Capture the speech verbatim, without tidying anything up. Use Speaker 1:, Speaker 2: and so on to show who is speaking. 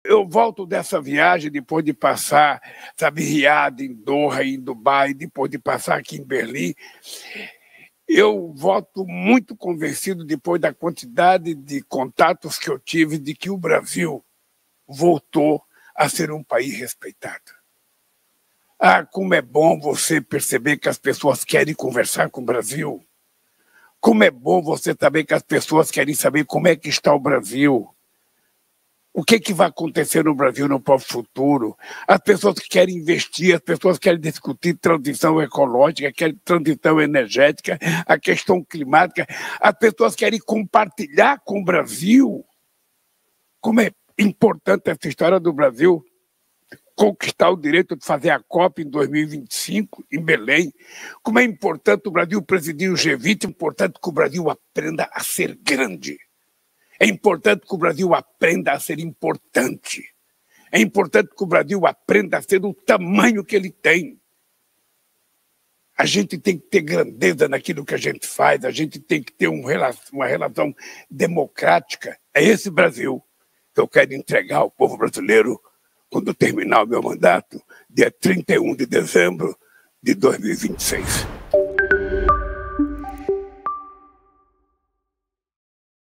Speaker 1: Eu volto dessa viagem depois de passar, sabe, Riad, em Doha, em Dubai, depois de passar aqui em Berlim. Eu volto muito convencido, depois da quantidade de contatos que eu tive, de que o Brasil voltou a ser um país respeitado. Ah, como é bom você perceber que as pessoas querem conversar com o Brasil. Como é bom você saber que as pessoas querem saber como é que está o Brasil. O que, que vai acontecer no Brasil no próximo futuro? As pessoas que querem investir, as pessoas que querem discutir transição ecológica, querem transição energética, a questão climática, as pessoas querem compartilhar com o Brasil. Como é importante essa história do Brasil conquistar o direito de fazer a COP em dois mil e vinte e cinco, em Belém. Como é importante o Brasil presidir o G vinte, é importante que o Brasil aprenda a ser grande. É importante que o Brasil aprenda a ser importante. É importante que o Brasil aprenda a ser do tamanho que ele tem. A gente tem que ter grandeza naquilo que a gente faz, a gente tem que ter um relação, uma relação democrática. É esse Brasil que eu quero entregar ao povo brasileiro quando terminar o meu mandato, dia trinta e um de dezembro de dois mil e vinte e seis.